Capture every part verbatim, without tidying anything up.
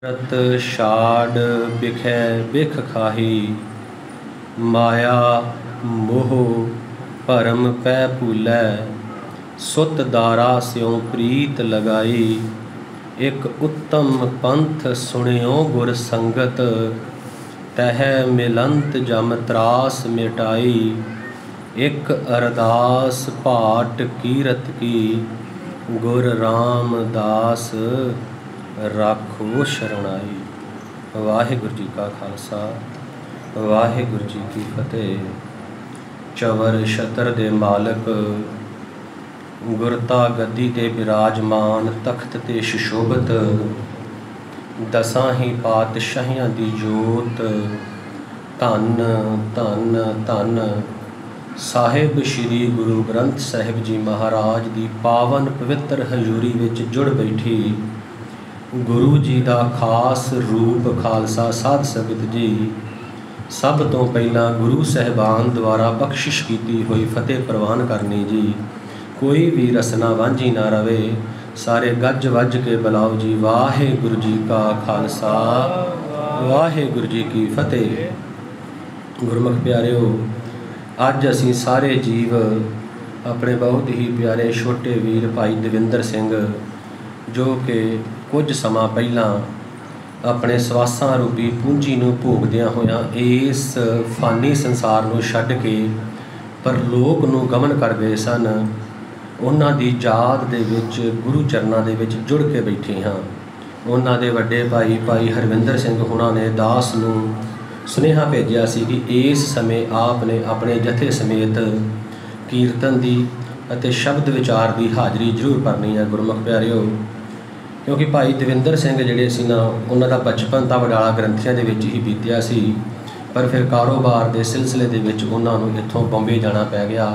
रत छाड़ बिखै बिख खाही, माया मोह भरम पै भूलै। सुत दारा स्यों प्रीत लगाई, एक उत्तम पंथ सुनियो गुर संगत। तह मिलंत जम त्रास मिटाई, एक अरदास भाट कीरत की। गुर रामदास राखो शरणाई। वाहिगुरू जी का खालसा वाहिगुरू जी की फतेह। चवर छतर दे मालक, गुरता गद्दी ते विराजमान, तख्त ते सुशोभत। दसां ही पातशाहियां दी जोत, धन धन धन साहिब श्री गुरु ग्रंथ साहिब जी महाराज दी पावन पवित्र हजूरी विच जुड़ बैठी गुरु जी का खास रूप खालसा साध संगत जी। सब तो पहला गुरु साहिबान द्वारा बख्शिश की हुई फतेह प्रवान करनी जी। कोई भी रसना वांझी ना रवे, सारे गज वज के बुलाओ जी। वाहिगुरू जी का खालसा वाहिगुरू जी की फतेह। गुरमुख प्यारिओ, अज असी सारे जीव अपने बहुत ही प्यारे छोटे वीर भाई दविंदर सिंह, जो कि कुछ समा पहला अपने सवासां रूपी पूंजी नूं भोगदियां होइयां इस फानी संसार नूं छड्ड के परलोक नूं गमन कर गए सन, उन्हां दी याद दे विच गुरु चरनां दे विच जुड़ के बैठे हाँ। उन्हां दे वड्डे भाई भाई हरविंदर सिंह हुणां ने दास नूं सुनेहा भेजिया सी कि इस समय आप ने अपने जथे समेत कीर्तन दी अते शब्द विचार की हाज़री जरूर भरनी है। गुरमुख प्यारिओ, क्योंकि भाई दविंदर सिंह जिहड़े सी ना, उन्हां दा बचपन तां वडाला ग्रंथियां दे विच ही बीतिया सी, पर फिर कारोबार के सिलसिले दे विच उन्हां नूं इत्थों बॉम्बे जाना पै गया।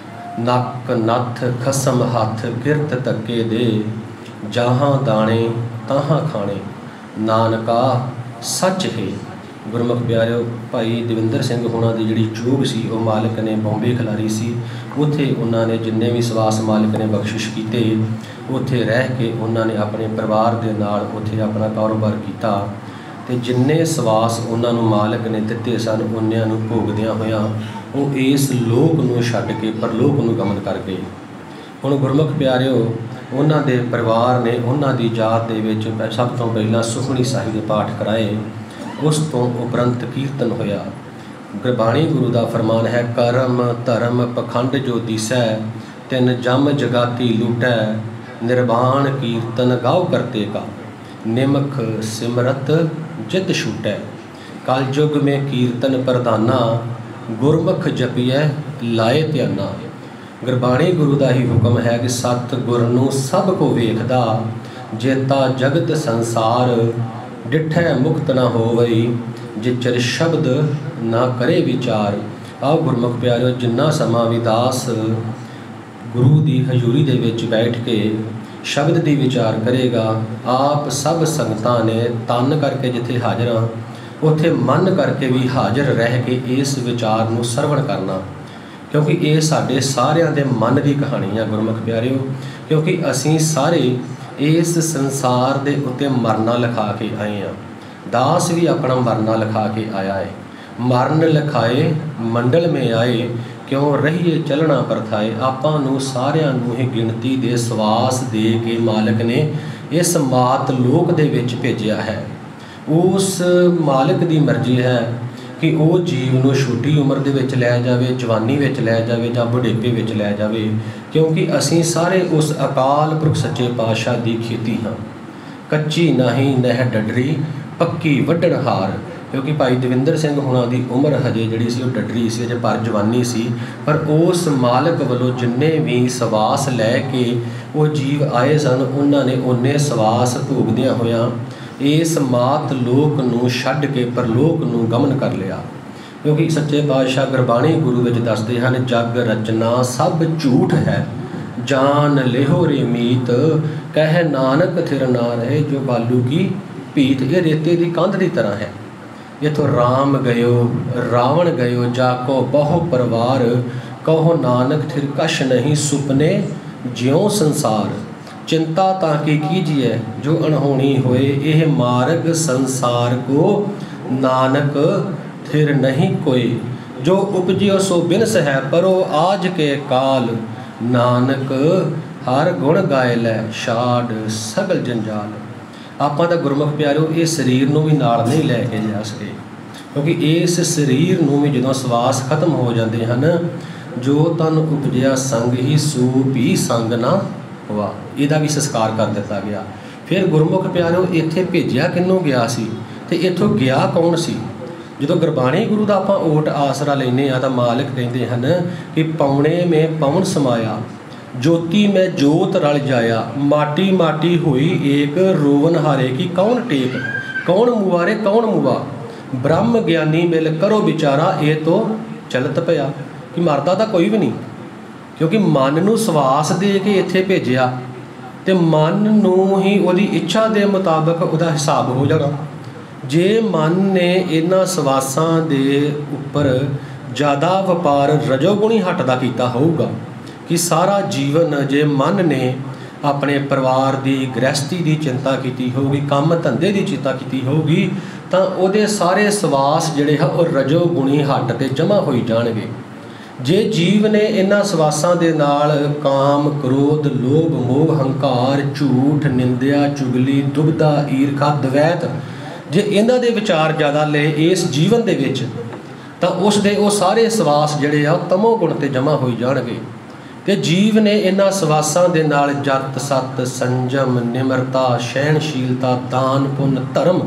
नक नथ खसम हथ किरत तके दे, जहाँ दाणे तहाँ खाने, नानका सच है। गुरमुख प्यारिओ, भाई दविंदर सिंह होना की जिहड़ी चूग सी वो मालिक ने बॉम्बे खिलारी सी। उत्थे उन्होंने जिन्ने भी सवास मालिक ने बख्शिश किए, उत्थे रह के उन्होंने अपने परिवार के नाल उत्थे अपना कारोबार किया, ते जिन्ने सवास उन्होंने मालिक ने दिते सन उन्नियां नूं भोगदियां होइयां वो इस लोक नूं छड्ड के परलोक नूं गमन कर गए। हुण गुरमुख प्यारिओ, उन्हां दे परिवार ने उन्हां दी याद दे विच सब तो पहला सुखमनी साहिब के पाठ कराए, उस तो उपरंत कीर्तन होया। गुरबाणी गुरु का फरमान है, करम धर्म पखंड जो दिसै, तिन जम जगाती लूटै। निर्वाण कीर्तन गाओ करते का, निमख सिमरत जित छूटै। कल युग में कीर्तन प्रधाना, गुरमुख जपिए लाए ध्याना। गुरबाणी गुरु का ही हुक्म है कि सतगुर नूं सब को वेखदा, जेता जगत संसार डिठै मुक्त न होवई। जिचर शब्द ना करे विचार। आओ गुरमुख प्यारिओ, जिन्ना समा विदास गुरु की हजूरी दे विच बैठ के शब्द की विचार करेगा, आप सब संगतां ने तन करके जिथे हाज़र हाँ उत्थे मन करके भी हाज़र रह के इस विचार नूं सरवण करना, क्योंकि ये साडे सारियां दे मन की कहानी है। गुरमुख प्यारिओ, क्योंकि असीं सारे इस संसार दे उत्ते मरना लिखा के आए हैं। दास भी अपना मरना लिखा के आया है। मरण लिखाए मंडल में आए, क्यों रहिए चलना परथाए। आपां नूं सारियां नूं ही गिणती दे सवास दे के मालिक ने इस मात लोक दे विच भेजिया है। उस मालिक की मर्जी है कि वो जीव नूं छोटी उम्र दे विच लै जावे, जवानी विच लै जावे जां बुढ़ेपे विच लै जावे, क्योंकि असीं सारे उस अकाल पुरख सच्चे पातशाह की खेती हाँ। कच्ची नहीं नह डडरी, पक्की वड्ढण हार। क्योंकि भाई दविंदर सिंह हुणां दी उम्र हजे जिहड़ी सी डडरी सी, अजे पर जवानी सी, पर उस मालिक वालों जिन्ने भी सवास लैके वो जीव आए सन, उन्होंने उन्ने सवास भोगदियां होइयां इस मात लोक नूं छड्ड के परलोक नूं गमन कर लिया। क्योंकि सच्चे पातशाह गुरबाणी गुरु विच दसदे हन, जग रचना सब झूठ है, जान लेहो रे मीत। कह नानक थिर ना रहे, जो बालू की भीत। ये रेते की कंध की तरह है। इथों राम गयो रावण गयो, जाको बहु परिवार। कहो नानक थिर कछ नहीं, सुपने ज्यों संसार। चिंता ताकि कीजिए जो अनहोनी होए, यह मार्ग संसार को नानक थिर नहीं कोई। जो उपजियो सो बिनस है परो आज के काल, नानक हर गुण गाए लै छाड़ सगल जंजाल। ਆਪਾਂ ਤਾਂ ਗੁਰਮੁਖ ਪਿਆਰਿਓ ਇਹ ਸਰੀਰ ਨੂੰ ਵੀ ਨਾਲ ਨਹੀਂ ਲੈ ਕੇ ਜਾ ਸਕੇ, ਕਿਉਂਕਿ ਇਸ ਸਰੀਰ ਨੂੰ ਵੀ ਜਦੋਂ ਸਵਾਸ ਖਤਮ ਹੋ ਜਾਂਦੇ ਹਨ, ਜੋ ਤਨ ਉਪਜਿਆ ਸੰਗ ਹੀ ਸੋ ਵੀ ਸੰਗ ਨਾ ਹੋਆ, ਇਹਦਾ ਵੀ ਸੰਸਕਾਰ ਕਰ ਦਿੱਤਾ ਗਿਆ। ਫਿਰ ਗੁਰਮੁਖ ਪਿਆਰਿਓ ਇੱਥੇ ਭੇਜਿਆ ਕਿਹਨੂੰ ਗਿਆ ਸੀ ਅਤੇ ਇੱਥੋਂ ਗਿਆ ਕੌਣ ਸੀ? ਜਦੋਂ ਗੁਰਬਾਣੀ ਗੁਰੂ ਦਾ ਆਪਾਂ ਓਟ ਆਸਰਾ ਲੈਂਦੇ ਹਾਂ ਤਾਂ ਮਾਲਕ ਕਹਿੰਦੇ ਹਨ ਕਿ ਪੌਣੇ ਮੈਂ ਪਵਨ ਸਮਾਇਆ, ज्योति में जोत रल जाया, माटी माटी हुई एक रोवन हारे की कौन टेक। कौन मुवारे कौन मुवा, ब्रह्म ज्ञानी मिल करो विचारा, ये तो चलत पिया। कि मरदा तो कोई भी नहीं, क्योंकि मन नूं सवास दे के इत्थे भेजिया तो मन नूं ही उहदी इच्छा के मुताबिक उहदा हिसाब हो जाना। जे मन ने इन्हां सवासां दे उपर ज़्यादा वपार रजोगुणी हट दा कीता होऊगा कि सारा जीवन जे मन ने अपने परिवार की गृहस्थी की चिंता की होगी, काम धंधे की चिंता की होगी, तो वो सारे सवास जोड़े है वो रजो गुणी हट के जमा हो जाएंगे। जे जीव ने इन्हां सवासां दे नाल काम क्रोध लोभ मोह हंकार झूठ निंदिया चुगली दुबदा ईरखा द्वैत जे इन्हां दे विचार ज़्यादा ले इस जीवन दे विच, तां उस दे वो सारे सवास जोड़े आ तमो गुण ते जमा हो जाएंगे। तो जीव ने इन्हां सवासां दे नाल जत सत संजम निमरता सहनशीलता दान पुन धर्म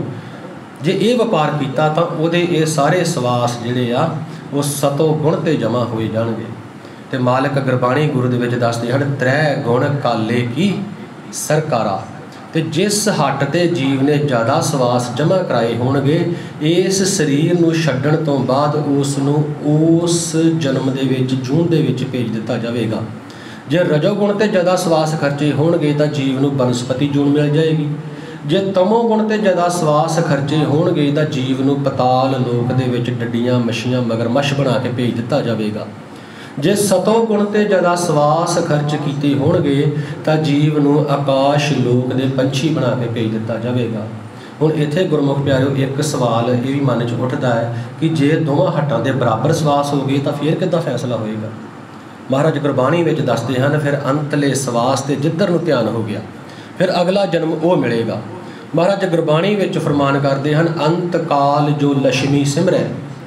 जे ये वपार किया तो उहदे ये सारे सवास जिहड़े आ वो सतो गुण ते जमा हो जाणगे। तो मालक गुरबाणी गुरु दे विच दसदे हन त्रै गुण काले की सरकारा। तो जिस हट ते जीव ने ज़्यादा सवास जमा कराए होणगे, इस शरीर नूं छड्डण तो बाद उस नूं उस जन्म दे विच जून दे विच भेज दिता जाएगा। जे रजोगुण ते ज़्यादा सवास खर्चे होणगे तो जीव नूं बनस्पति जून मिल जाएगी। जे तमोगुण ते ज़्यादा सवास खर्चे होणगे तो जीव नूं पताल लोक दे विच डड्डियां मछियां मगरमच्छ बना के भेज दिता जाएगा। जे सतो गुण ते ज़्यादा सवास खर्च किए होणगे तो जीव नूं आकाश लोक दे पंछी बना के भेज दिता जाएगा। हुण इत्थे गुरमुख प्यारिओ एक सवाल ये भी मन च उठदा है कि जे दोवां हट्टां दे बराबर सवास हो गए तो फिर किद्दां फैसला होएगा। महाराज गुरबाणी विच दसदे हन फिर अंतले सवास ते जिधर नूं ध्यान हो गया फिर अगला जन्म वो मिलेगा। महाराज गुरबाणी विच फरमान करते हैं अंत काल जो लक्ष्मी सिमरै,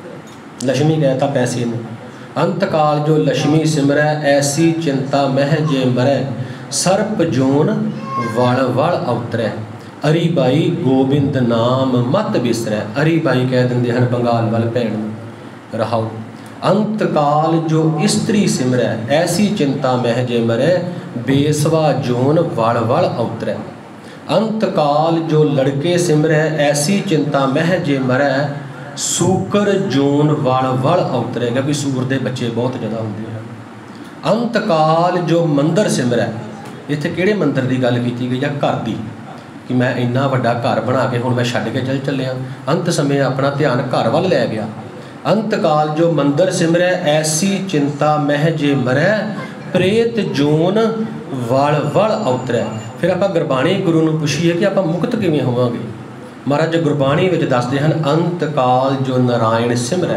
लक्ष्मी कहता पैसे नूं, अंत काल जो लक्ष्मी सिमरै ऐसी चिंता मह जे मरै, सर्प जोन वल वल अवतरै, अरी बाई गोबिंद नाम मत बिसरै। अरी बाई कह देंदे हन बंगाल वाल भैन रहाओ। अंत काल जो स्त्री सिमरै ऐसी चिंता मह जे मरै, बेसवा जोन वल वल अवतरै। अंत काल जो लड़के सिमरै ऐसी चिंता मह जे मरै, सूकर जोन वल वल अवतरै, क्योंकि सूर के बच्चे बहुत ज़्यादा होंगे हैं। अंत काल जो मंदिर सिमरै, इत्थे किहड़े मंदिर की गल की गई है? घर की, कि मैं इन्ना वड्डा घर बना के हुण मैं छड्ड के चल चलिया, अंत समय अपना ध्यान घर वाल लै गया। अंत काल जो मंदिर सिमरै ऐसी चिंता मह जे मरै, प्रेत जोन वल वल अवतरै। फिर आप गुरबाणी गुरु नूं पुछीए कि आप मुक्त किवें होवांगे। महाराज गुरबाणी विच दसदे हन अंत काल जो नारायण सिमरै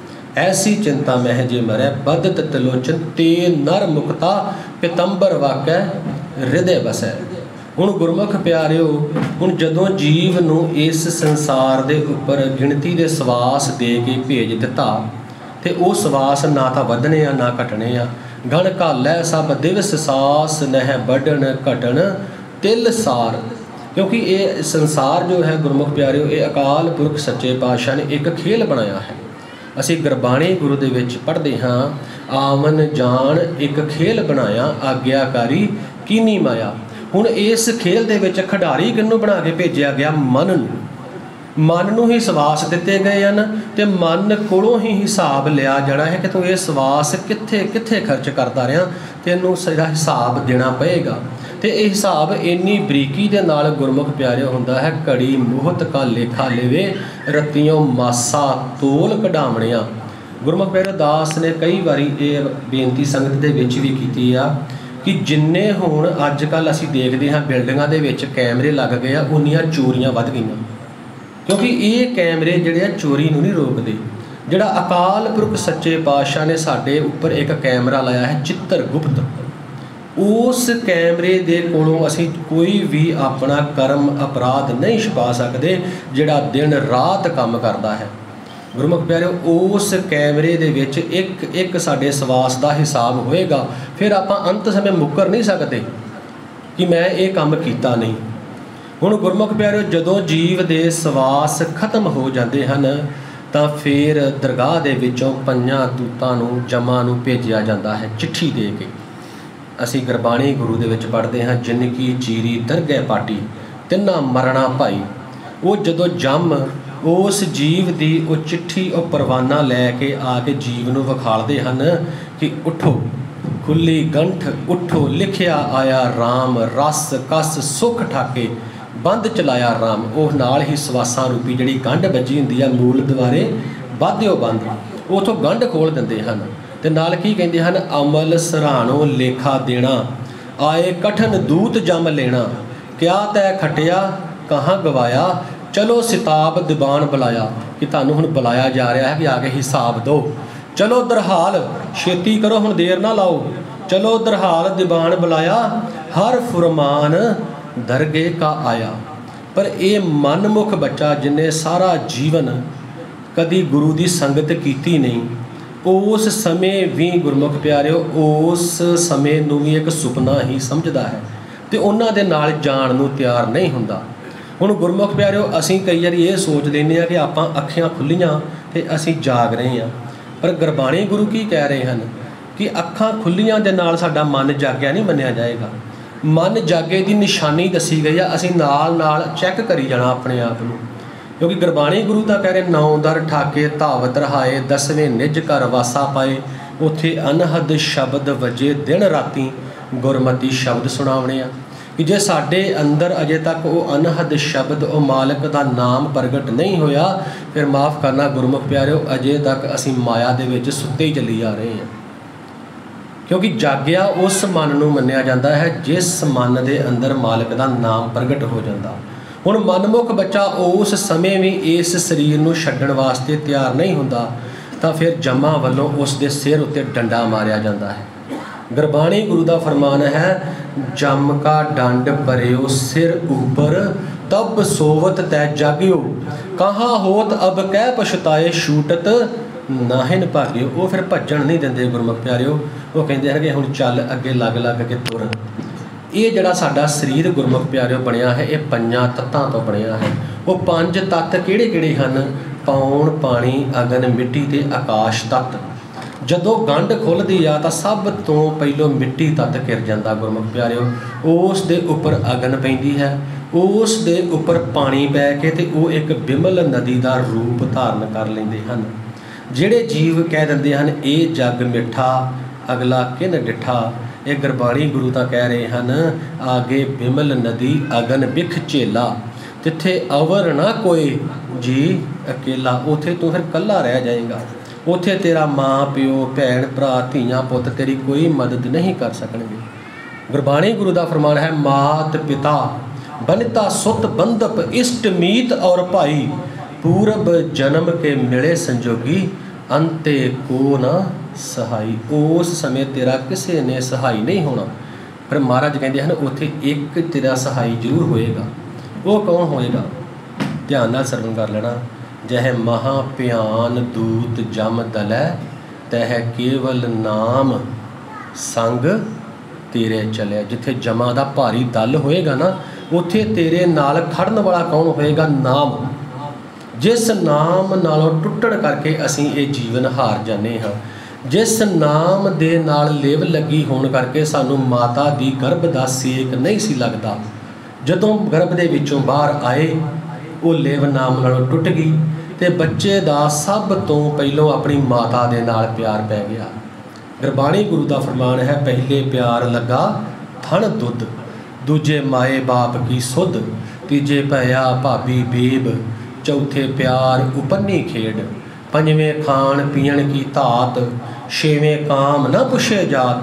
ऐसी चिंता मह जे मरै, बदत तिलोचन ते नर मुक्ता पितंबर वाकै हृदय बसै। हुण गुरमुख प्यारिओ, हुण जदों जीव नूं इस संसार दे उपर गिणती दे सवास दे के भेज दिता ते वो सवास ना तां वधने आ ना घटने आ। गण घालै सब दिवस सास नह बढ़न घटन तिल सार। क्योंकि ये संसार जो है गुरमुख प्यारिओ, ये अकाल पुरख सच्चे पातशाह ने एक खेल बनाया है। असी गुरबाणी गुरु दे विच पढ़दे हाँ, आवन जान एक खेल बनाया आग्याकारी कीनी माया। हुण इस खेल दे विच खिडारी किहनूं बना के भेजिया गया? मन नूं। मन नूं ही सवास दिते गए हैं तो मन कोलों ही हिसाब लिया जाना है कि तू ये सवास कित्थे कित्थे खर्च करता रहा, तैनूं सारा हिसाब देना पएगा। तो यह हिसाब इन्नी बरीकी दे नाल गुरमुख प्यारे हुंदा है, घड़ी मुहत का लेखा लेवे रत्तियों मासा तोल कढावणिया। गुरमुख प्यारे दास ने कई बारी ये बेनती संगत दे विच भी कीती आ कि जिन्ने हुण अजकल असीं देखदे हां बिल्डिंगां दे विच कैमरे लग गए आ उन्नियां चोरियां वध गईयां, क्योंकि ये कैमरे जिहड़े आ चोरी नूं नहीं रोकदे। जिहड़ा अकाल पुरख सच्चे पातशाह ने साडे उपर एक कैमरा लाया है चित्रगुप्त, उस कैमरे दे कोलों असीं कोई भी अपना कर्म अपराध नहीं छुपा सकदे जिहड़ा दिन रात काम करदा है। गुरमुख प्यारे, उस कैमरे दे विच एक एक साडे सवास दा हिसाब होएगा, फिर आपां अंत समय मुकर नहीं सकते कि मैं ये काम कीता नहीं। हुण गुरमुख प्यारे, जदों जीव दे सवास खत्म हो जाते हैं तो फिर दरगाह दे विचों पंजां दूतां नूं जमां नूं भेजिया जाता है चिट्ठी दे के। असीं गुरबाणी गुरु दे विच पढ़दे हां, जिनकी चीरी दरगह पाटी तिन्ना मरना भाई। वो जदों जम उस जीव की वो चिट्ठी और परवाना लैके आके जीव नूं विखालदे हन कि उठो खुली गंठ उठो, लिखिया आया राम, रस कस सुख ठाके बंद चलाया राम। वो नाल ही सवासां रूपी जिहड़ी गंढ बजी हुंदी है मूल द्वारे बाधिओ बंद, उथों गंढ खोल दिंदे हन। ते नाल की कहिंदे हन, अमल सराणो लेखा देना, आए कठन दूत जम लेना, क्या तै खटिया कहाँ गवाया, चलो सिताब दीवान बुलाया। कि तुहानूं हुण बुलाया जा रहा है कि आके हिसाब दो, चलो दरहाल छेती करो हुण देर ना लाओ, चलो दरहाल दीवान बुलाया, हर फुरमान दरगे का आया। पर ये मनमुख बच्चा जिन्हें सारा जीवन कदी गुरु की संगत कीती नहीं, उस समय भी गुरमुख प्यारिओ उस समय नूं भी एक सुपना ही समझदा है तो उन्हां दे नाल जाण नूं तैयार नहीं हुंदा। हुण गुरमुख प्यारिओ, असीं कई वारी ये सोच लैंदे आ कि आपां अखियां खुल्लीआं ते असीं जाग रहे हैं, पर गुरबाणी गुरु की कह रहे हैं कि अखां खुल्लीआं दे नाल साडा मन जाग्या नहीं मन्निया जाएगा। मन जागे की निशानी दसी गई है, असीं नाल नाल चैक करी जाना अपने आप नूं, क्योंकि गुरबाणी गुरु तां कह रहे नौ दर ठाके धावत रहाए, दसवें निज घर वासा पाए, उत्थे अनहद शब्द वजे दिन राती गुरमती शब्द सुनावणे आ। कि जे साडे अंदर अजे तक वो अनहद शब्द वो मालक का नाम प्रगट नहीं होया, फिर माफ़ करना गुरमुख प्यारिओ, अजे तक असीं माया दे विच सुत्ते ही चली जा रहे हैं। क्योंकि जाग्या उस मन नूं मन्निया जाता है जिस मन के अंदर मालक का नाम प्रगट हो जाता। हुण मनमुख बच्चा उस समय भी इस शरीर नूं छड्डण वास्ते तैयार नहीं हुंदा, तां फिर जमा वल्लों उस दे सिर उत्ते डंडा मारिया जाता है। गुरबाणी गुरु का फरमान है, जम का डंड भरियो सिर ऊपर, तब सोवत तै जागियो, कहाँ होत अब कह पछताए, छूटत नाहिन भागियो। वो फिर भज्जण नहीं देंदे गुरमुख प्यारिओ, वो कहते हैं कि हुण चल अगे लग लग के तुर। ये जिहड़ा साडा शरीर गुरमुख प्यारिओ बनया है, ये पंजां तत्तां तो बनया है। वो पंज तत्त किहड़े किहड़े हन? पौण, पानी, अगन, मिट्टी ते आकाश तत्त। जदों गंढ खुलदी आ तां सब तो पहलों मिट्टी तत्त घिर जाता गुरमुख प्यारिओ, उस दे उपर अगन पैंदी है, उस दे उपर पानी पै के ते वो एक बिमल नदी का रूप धारण कर लेंदे हन। जिहड़े जीव कह दिंदे हन ये जग मिठा अगला किन डिठा, ये गुरबाणी गुरु तां कह रहे हैं, आगे बिमल नदी अगन बिख झेला, तिथे अवर ना कोई जी अकेला, उथे तू फिर कल्ला रह जाएगा। उत्थे तेरा माँ प्यो भैन भरा धीआं पुत तेरी कोई मदद नहीं कर सकणगे। गुरबाणी गुरु का फरमान है, मात पिता बनिता सुत बंधप इष्ट मीत और भाई, पूरब जन्म के मिले संजोगी, अंते को न सहाई। उस समय तेरा किसी ने सहाई नहीं होना। पर महाराज कहते हैं उत्थे एक तेरा सहाई जरूर होएगा। वो कौन होएगा? ध्यान नाल सरवण कर लेना। जह महा भयान दूत जम दलै, तह केवल नाम संग तेरे चले। जिथे जमा का भारी दल होएगा ना, उत्थे तेरे नाल खड़न वाला कौन होएगा? नाम। जिस नाम नालों टुटण करके असीं ये जीवन हार जाने हाँ, जिस नाम दे नाल लिव लगी होण करके सानू माता दी गर्भ दा सेक नहीं सी लगदा। जदों गर्भ दे विचों बाहर आए, वो लिव नाम नालों टुट गई ते बच्चे दा सब तो पहलों अपनी माता दे नाल प्यार पै गया। गुरबाणी गुरु का फरमान है, पहले प्यार लगा थण दुध, दूजे माए बाप की सुध, तीजे भैया भाभी बेब, चौथे प्यार उपन्नी खेड, पंजवें खान पीण की धात, छेवें काम न पुछे जात,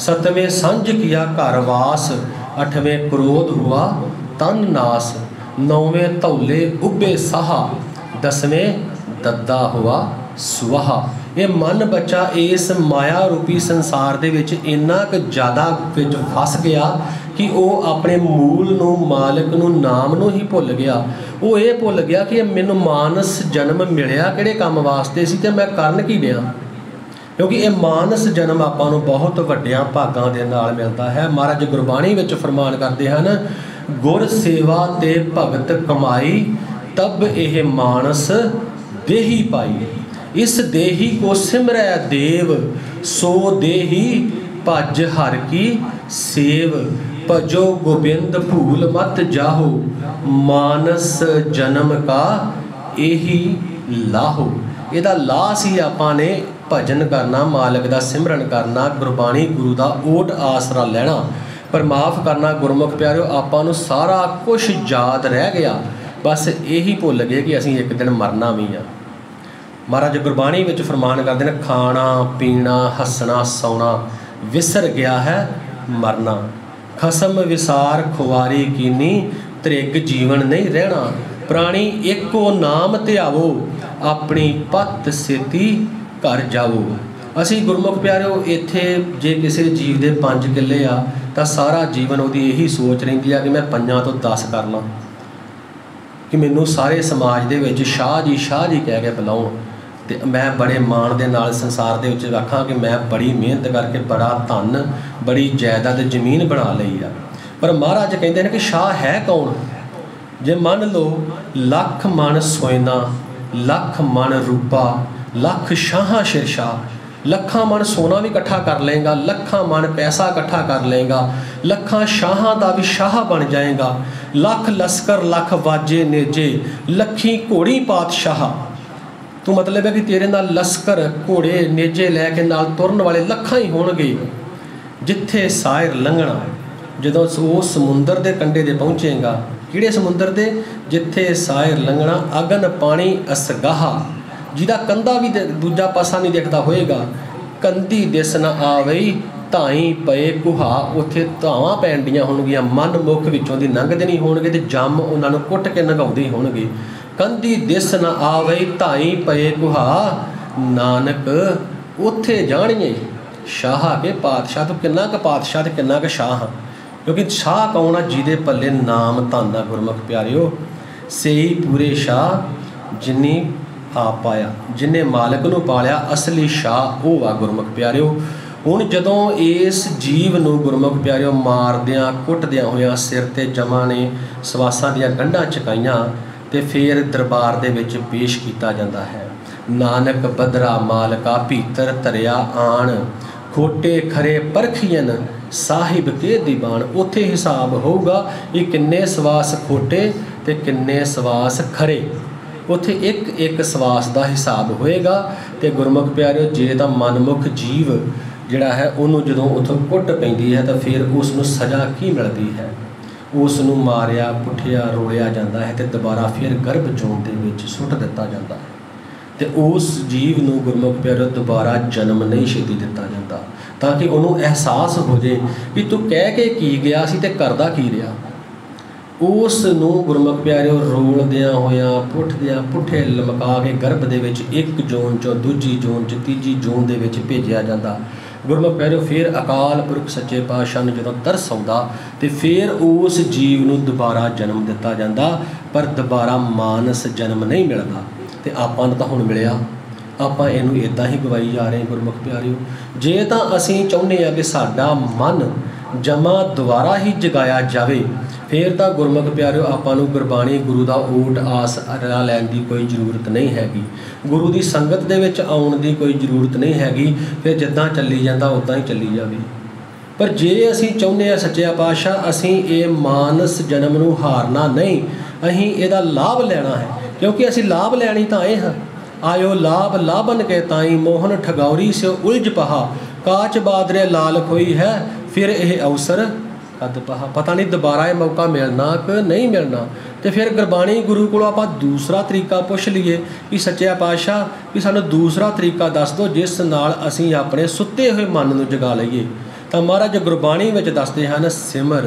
सतवें संज किया घर वास, अठवें क्रोध हुआ तन नास, नौवें धौले उबे साहा, दसवें दद्दा हुआ सुहा। ये मन बच्चा इस माया रूपी संसार दे विच इन्ना क ज़्यादा विच फस गया कि वह अपने मूल नूं, मालिक नूं, नाम नूं ही भुल गया। वो ये भुल गया कि मैनूं मानस जन्म मिलिया किहड़े काम वास्ते सी ते मैं करन की दियां, क्योंकि ये मानस जन्म आपां नूं बहुत वड्डियां भागां दे नाल मिलदा है। महाराज गुरबाणी विच फरमान करदे हन, गुर सेवा ते भगत कमाई, तब यह मानस देही पाई। इस देही को सिमरै देव, सो देही भज हर की सेव। भजो गोबिंद भूल मत जाहो, मानस जन्म का यही लाहो। इहदा लाह सी आपां ने भजन करना, मालिक दा सिमरन करना, गुरबाणी गुरु दा ओट आसरा लैना। पर माफ़ करना गुरमुख प्यारिओ, आपां नूं सारा कुछ याद रह गया, बस यही भुल गए कि असीं एक दिन मरना भी आ। महाराज गुरबाणी विच फरमान करदे ने, खाना पीना हसना सौना विसर गया है मरना। खसम विसार खुवारी कीनी, त्रिग जीवन नहीं रहना। प्राणी एको नाम ध्यावो, अपनी पत सेती घर जावो। असी गुरमुख प्यारिओ इत्थे जे किसी जीव दे पंज किले आ तां सारा जीवन उहदी यही सोच रहिंदी आ कि मैं पंजां तो दस कर ਲਾਂ, कि मैनू सारे समाज दे विच शाह जी शाह जी कह के बुलाउण, ते मैं बड़े माण दे नाल संसार दे विच आखां कि मैं बड़ी मेहनत करके बड़ा धन बड़ी जायदाद जमीन बना लई आ। पर महाराज कहते हैं कि शाह है कौन? जे मन लो लख मन सोयना, लख मन रूपा, लख शाह शिरशाह। लखां मन सोना भी इकट्ठा कर लेगा, लखां मन पैसा इकट्ठा कर लेगा, लखां शाहां दा भी शाह बन जाएगा। लख लश्कर लख वाजे नेजे, लखी घोड़ी पातशाह। तू मतलब है कि तेरे नाल लश्कर घोड़े नेजे लैके नाल तुरन वाले लखां ही होणगे। जिथे सायर लंघना, जदों उस समुंदर के कंढे ते पहुँचेगा, किहड़े समुंदर दे? जिथे सायर लंघना, अगन पानी असगाहा, जिहदा कंधा भी दूजा पासा नहीं दिखता होएगा। कंधी दिस न आवई, धाई पए कुहा, उत्थे धावां पैंदियां होणगीਆਂ, मन मुख विचों दी लंघदे नहीं होणगे ते जम उन्हां नूं कुੱਟ के नगाउंदे होणगे। कंधी दिस न आवई, धाई पए कुहा, नानक उत्थे जाणिए शाह के पातशाह। तो किन्ना क पातशाह ते किन्ना क शाह, क्योंकि शाह कौन आ? जिहदे पल्ले नाम धन आ। गुरमुख प्यारिओ, सेही पूरे शाह जिन्नी आप पाया, जिन्हें मालिक नूं पालिया, असली शाह वो आ। गुरमुख प्यारिओ, हुण जदों इस जीव नूं गुरमुख प्यारिओ मारदियां कुੱਟदियां होइयां सिर ते जमां ने सवासां दीयां गंढां चकाईयां ते फिर दरबार दे विच पेश कीता जांदा है। नानक बदरा मालका भीतर धरिया आण, खोटे खरे परखीअन साहिब के दीवान। उत्थे हिसाब होऊगा कि किन्ने सवास खोटे ते किन्ने सवास खरे। उत्थे एक एक सवास का हिसाब होएगा। तो गुरमुख प्यारिओ, जे तां मनमुख जीव जिहड़ा है उन्होंने जदों उत्थों कुੱਟ पैंदी है तो फिर उसनूं सज़ा की मिलती है? उसनूं मारिया पुठिया रोलिया जाता है तो दोबारा फिर गर्भ जोन दे विच सुੱਟ दिता जाता है। तो उस जीव नूं गुरमुख प्यारिओ दोबारा जन्म नहीं छेती दिता जाता, ताकि उन्होंने एहसास हो जाए कि तू कह के की गया सी ते करदा की रहा। उस नूं गुरमुख प्यारिओ रोलदियां होइयां पुੱਠदियां पुੱਠे लमका के गर्भ दे विच एक जोन चों दूजी जोन च तीजी जोन दे विच भेजिया जाता। गुरमुख प्यारिओ, फिर अकाल पुरख सच्चे पातशाह नूं जदों तरस आउंदा ते फिर उस जीव नूं दोबारा जन्म दिता जाता, पर दोबारा मानस जन्म नहीं मिलता। तो आपां नूं तां हुण मिलिया, आपां इहनूं इदां ही गवाई जा रहे गुरमुख प्यारिओ। जे तां असीं चाहुंदे आ कि साडा मन जमा दोबारा ही जगाया जाए, फिर तो गुरमुख प्यारिओ आपां नूं गुरबाणी गुरु का ओट आसरा लैण की कोई जरूरत नहीं हैगी, गुरु की संगत दे विच आउण की कोई जरूरत नहीं हैगी। फिर जिद्दां चली जाता उदां ही चली जावे। पर जे असीं चाहुंदे आ सच्चा पातशाह असीं ये मानस जन्म नूं हारना नहीं, असीं इहदा लाभ लैना है, क्योंकि असीं लाभ लैणी तां आए हाँ। आयो लाभ लाभन के ताई, मोहन ठगौरी से उलझ पहा, काच बादरे लाल खोई है, फिर यह अवसर कद पहा। पता नहीं दोबारा ये मौका मिलना कि नहीं मिलना। तो फिर गुरबाणी गुरु को आपां दूसरा तरीका पुछ लीए कि सच्चा पातशाह कि सानूं दूसरा तरीका दस दो जिस नाल असीं अपने सुत्ते हुए मन नूं जगा लईए। ਤਾਂ ਮਹਾਰਾਜ ਗੁਰਬਾਣੀ ਵਿੱਚ ਦੱਸਦੇ ਹਨ, ਸਿਮਰ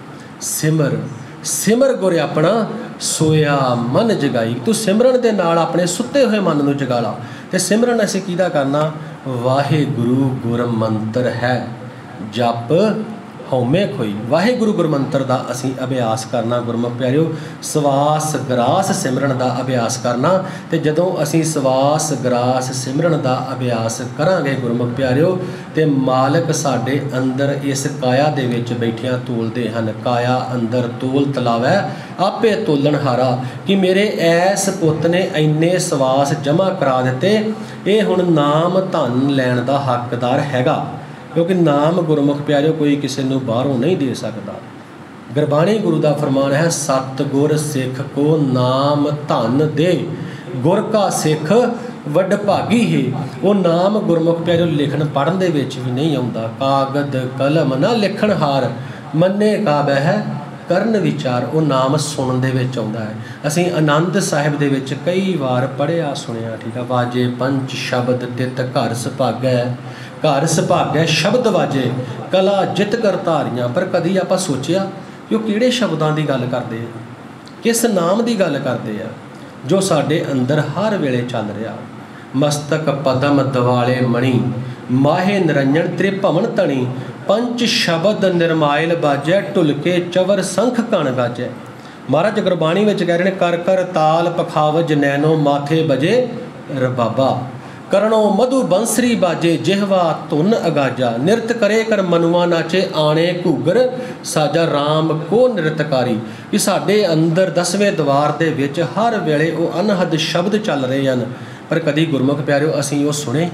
ਸਿਮਰ ਸਿਮਰ ਗੁਰ ਆਪਣਾ ਸੋਇਆ ਮਨ ਜਗਾਈ। ਤੂੰ ਸਿਮਰਨ ਦੇ ਨਾਲ ਆਪਣੇ ਸੁੱਤੇ ਹੋਏ ਮਨ ਨੂੰ ਜਗਾ ਲਾ। ਤੇ ਸਿਮਰਨ ਅਸੀਂ ਕਿਹਦਾ ਕਰਨਾ? ਵਾਹਿਗੁਰੂ ਗੁਰ ਮੰਤਰ ਹੈ, ਜਪ ਹਉਮੈ ਖੋਈ। ਵਾਹਿਗੁਰੂ ਗੁਰਮੰਤਰ ਦਾ ਅਸੀਂ ਅਭਿਆਸ ਕਰਨਾ ਗੁਰਮੁਖ ਪਿਆਰਿਓ। ਸਵਾਸ ਗਰਾਸ ਸਿਮਰਨ ਦਾ ਅਭਿਆਸ ਕਰਨਾ। ਤੇ ਜਦੋਂ ਅਸੀਂ ਸਵਾਸ ਗਰਾਸ ਸਿਮਰਨ ਦਾ ਅਭਿਆਸ ਕਰਾਂਗੇ ਗੁਰਮੁਖ ਪਿਆਰਿਓ, ਤੇ ਮਾਲਕ ਸਾਡੇ ਅੰਦਰ ਇਸ ਕਾਇਆ ਦੇ ਵਿੱਚ ਬੈਠਿਆਂ ਤੋਲਦੇ ਹਨ। ਕਾਇਆ ਅੰਦਰ ਤੋਲ ਤਲਾਵੈ ਆਪੇ ਤੋਲਣ ਹਾਰਾ, ਕਿ ਮੇਰੇ ਐਸ ਪੁੱਤ ਨੇ ਇੰਨੇ ਸਵਾਸ ਜਮ੍ਹਾਂ ਕਰਾ ਦਿੱਤੇ, ਇਹ ਹੁਣ ਨਾਮ ਧਨ ਲੈਣ ਦਾ ਹੱਕਦਾਰ ਹੈਗਾ। ਕਿਉਂਕਿ ਨਾਮ ਗੁਰਮੁਖ ਪਿਆਰਿਓ ਕੋਈ ਕਿਸੇ ਨੂੰ ਬਾਹਰੋਂ ਨਹੀਂ ਦੇ ਸਕਦਾ। ਗੁਰਬਾਣੀ ਗੁਰੂ ਦਾ ਫਰਮਾਨ ਹੈ, ਸਤਿਗੁਰ ਸਿੱਖ ਕੋ ਨਾਮ ਧਨ ਦੇ, ਗੁਰ ਕਾ ਸਿੱਖ ਵੱਡ ਭਾਗੀ ਹੈ। ਉਹ ਨਾਮ ਗੁਰਮੁਖ ਪਿਆਰਿਓ ਲਿਖਣ ਪੜ੍ਹਨ ਦੇ ਵਿੱਚ ਵੀ ਨਹੀਂ ਆਉਂਦਾ। ਕਾਗਦ ਕਲਮ ਨਾ ਲਿਖਣ ਹਾਰ, ਮੰਨੇ ਕਾ ਬਹਿ ਕਰਨ ਵਿਚਾਰ। ਉਹ ਨਾਮ ਸੁਣਨ ਦੇ ਵਿੱਚ ਆਉਂਦਾ ਹੈ। ਅਸੀਂ ਆਨੰਦ ਸਾਹਿਬ ਦੇ ਵਿੱਚ ਕਈ ਵਾਰ ਪੜ੍ਹਿਆ ਸੁਣਿਆ, ਠੀਕ ਆ, ਵਾਜੇ ਪੰਚ ਸ਼ਬਦ ਤਿਤ ਘਰ ਸੁਭਾਗੈ, ਘਰ ਸੁਭਾਗੈ ਸ਼ਬਦ ਵਾਜੇ, ਕਲਾ ਜਿਤ ਕਰ ਧਾਰੀਆਂ। ਪਰ ਕਦੀ ਆਪਾਂ ਸੋਚਿਆ ਕਿ ਉਹ ਕਿਹੜੇ ਸ਼ਬਦਾਂ ਦੀ ਗੱਲ ਕਰਦੇ ਆ, ਕਿਸ ਨਾਮ ਦੀ ਗੱਲ ਕਰਦੇ ਆ, ਜੋ ਸਾਡੇ ਅੰਦਰ ਹਰ ਵੇਲੇ ਚੱਲ ਰਿਹਾ। ਮਸਤਕ ਪਦਮ ਦਿਵਾਲੇ ਮਣੀ, ਮਾਹੇ ਨਿਰੰਜਨ ਤ੍ਰਿਭਵਨ ਧਣੀ, ਪੰਚ ਸ਼ਬਦ ਨਿਰਮਾਇਲ ਬਾਜੈ, ਢੁਲਕੇ ਚਵਰ ਸੰਖ ਕਣ ਗਾਜੈ। ਮਹਾਰਾਜ ਗੁਰਬਾਣੀ ਵਿੱਚ ਕਹਿ ਰਹੇ ਨੇ, ਕਰ ਕਰ ਤਾਲ ਪਖਾਵਜ ਨੈਨੋ ਮਾਥੇ ਬਜੇ ਰਬਾਬਾ, ਕਰਣੋ ਮਧੂ ਬੰਸਰੀ ਬਾਜੇ, ਜਿਹਵਾ ਧੁਨ ਅਗਾਜਾ, ਨਿਰਤ ਕਰੇ ਕਰ ਮਨੁਆ ਨਾਚੇ, ਆਣੇ ਘੂਗਰ ਸਾਜਾ, ਰਾਮ ਕੋ ਨਿਰਤਕਾਰੀ। ਕਿ ਸਾਡੇ ਅੰਦਰ ਦਸਵੇਂ ਦਵਾਰ ਦੇ ਵਿੱਚ ਹਰ ਵੇਲੇ ਉਹ ਅਨਹਦ ਸ਼ਬਦ ਚੱਲ ਰਹੇ ਹਨ, ਪਰ ਕਦੀ ਗੁਰਮੁਖ ਪਿਆਰਿਓ ਅਸੀਂ ਉਹ ਸੁਣੇ?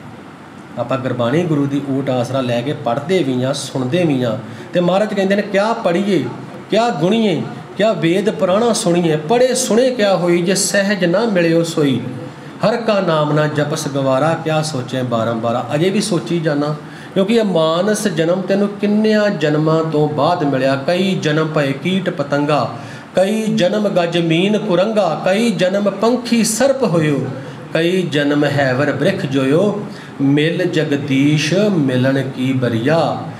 ਆਪਾਂ ਗੁਰਬਾਣੀ ਗੁਰੂ ਦੀ ਓਟ ਆਸਰਾ ਲੈ ਕੇ ਪੜ੍ਹਦੇ ਵੀ ਹਾਂ, ਸੁਣਦੇ ਵੀ ਹਾਂ। ਤੇ ਮਹਾਰਾਜ ਕਹਿੰਦੇ ਨੇ, ਕਿਆ ਪੜ੍ਹੀਏ ਕਿਆ ਗੁਣੀਏ, ਕਿਆ ਵੇਦ ਪੁਰਾਣਾ ਸੁਣੀਏ, ਪੜ੍ਹੇ ਸੁਣੇ ਕਿਆ ਹੋਈ, ਜੇ ਸਹਿਜ ਨਾ ਮਿਲਿਓ ਸੋਈ, ਹਰ ਕਾ ਨਾਮ ਨਾ ਜਪਸ ਗਵਾਰਾ, ਕਿਆ ਸੋਚੇ ਬਾਰੰਬਾਰਾ। ਅਜੇ ਵੀ ਸੋਚੀ ਜਾਣਾ, ਕਿਉਂਕਿ ਇਹ ਮਾਨਸ ਜਨਮ ਤੈਨੂੰ ਕਿੰਨਿਆਂ ਜਨਮਾਂ ਤੋਂ ਬਾਅਦ ਮਿਲਿਆ। ਕਈ ਜਨਮ ਪਏ ਕੀਟ ਪਤੰਗਾ, ਕਈ ਜਨਮ ਗਜ ਮੀਨ ਕੁਰੰਗਾ, ਕਈ ਜਨਮ ਪੰਖੀ ਸਰਪ ਹੋਇਓ, ਕਈ ਜਨਮ ਹੈਵਰ ਬ੍ਰਿਖ ਜੋਇਓ, ਮਿਲ ਜਗਦੀਸ਼ ਮਿਲਣ ਕੀ ਬਰੀਆ,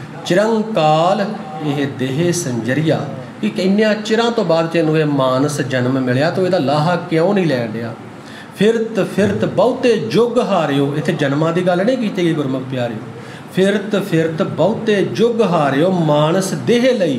ਚਿਰੰਕਾਲ ਇਹ ਦੇਹ ਸੰਜਰੀਆ। ਕਿ ਕਿੰਨਿਆਂ ਚਿਰਾਂ ਤੋਂ ਬਾਅਦ ਤੈਨੂੰ ਇਹ ਮਾਨਸ ਜਨਮ ਮਿਲਿਆ, ਤੂੰ ਇਹਦਾ ਲਾਹਾ ਕਿਉਂ ਨਹੀਂ ਲੈਣ ਡਿਆ? ਫਿਰਤ ਫਿਰਤ ਬਹੁਤੇ ਜੁਗ ਹਾਰਿਓ। ਇੱਥੇ ਜਨਮਾਂ ਦੀ ਗੱਲ ਨਹੀਂ ਕੀਤੀ ਗਈ ਗੁਰਮੁਖ ਪਿਆਰਿਓ। ਫਿਰਤ ਫਿਰਤ ਬਹੁਤੇ ਜੁਗ ਹਾਰਿਓ, ਮਾਨਸ ਦੇਹ ਲਈ,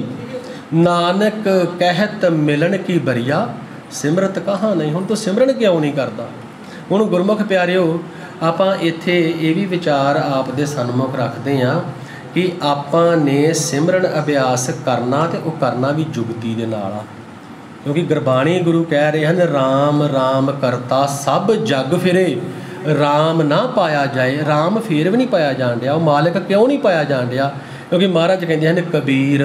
ਨਾਨਕ ਕਹਿਤ ਮਿਲਣ ਕੀ ਬਰੀਆ, ਸਿਮਰਤ ਕਹਾਂ ਨਹੀਂ। ਹੁਣ ਤੂੰ ਸਿਮਰਨ ਕਿਉਂ ਨਹੀਂ ਕਰਦਾ? ਹੁਣ ਗੁਰਮੁਖ ਪਿਆਰਿਓ, ਆਪਾਂ ਇੱਥੇ ਇਹ ਵੀ ਵਿਚਾਰ ਆਪ ਦੇ ਸਨਮੁਖ ਰੱਖਦੇ ਹਾਂ ਕਿ ਆਪਾਂ ਨੇ ਸਿਮਰਨ ਅਭਿਆਸ ਕਰਨਾ, ਤੇ ਉਹ ਕਰਨਾ ਵੀ ਜੁਗਤੀ ਦੇ ਨਾਲ ਆ। ਕਿਉਂਕਿ ਗੁਰਬਾਣੀ ਗੁਰੂ ਕਹਿ ਰਹੇ ਹਨ, ਰਾਮ ਰਾਮ ਕਰਤਾ ਸਭ ਜਗ ਫਿਰੇ, ਰਾਮ ਨਾ ਪਾਇਆ ਜਾਏ। ਰਾਮ ਫੇਰ ਵੀ ਨਹੀਂ ਪਾਇਆ ਜਾਣ ਡਿਆ। ਉਹ ਮਾਲਕ ਕਿਉਂ ਨਹੀਂ ਪਾਇਆ ਜਾਣ ਡਿਆ? ਕਿਉਂਕਿ ਮਹਾਰਾਜ ਕਹਿੰਦੇ ਹਨ, ਕਬੀਰ